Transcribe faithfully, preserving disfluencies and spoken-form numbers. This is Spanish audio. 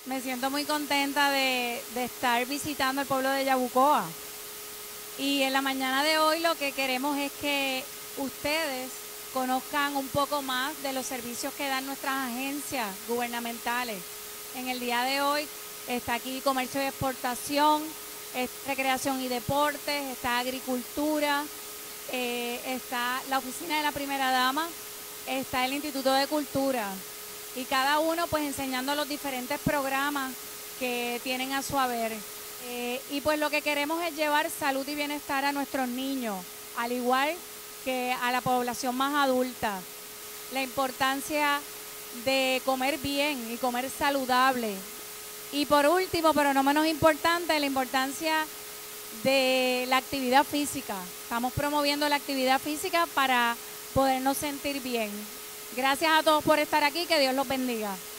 Me siento muy contenta de, de estar visitando el pueblo de Yabucoa. Y en la mañana de hoy lo que queremos es que ustedes conozcan un poco más de los servicios que dan nuestras agencias gubernamentales. En el día de hoy está aquí comercio y exportación, es recreación y deportes, está agricultura, eh, está la oficina de la primera dama, está el Instituto de Cultura. Y cada uno pues enseñando los diferentes programas que tienen a su haber. Eh, y pues lo que queremos es llevar salud y bienestar a nuestros niños, al igual que a la población más adulta. La importancia de comer bien y comer saludable. Y por último, pero no menos importante, la importancia de la actividad física. Estamos promoviendo la actividad física para podernos sentir bien. Gracias a todos por estar aquí, que Dios los bendiga.